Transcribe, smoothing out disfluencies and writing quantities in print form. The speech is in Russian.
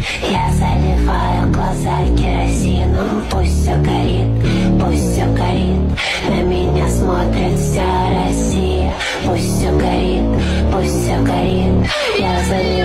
Я заливаю глаза керосином. Пусть все горит, пусть все горит. На меня смотрит вся Россия. Пусть все горит, пусть все горит. Я заливаю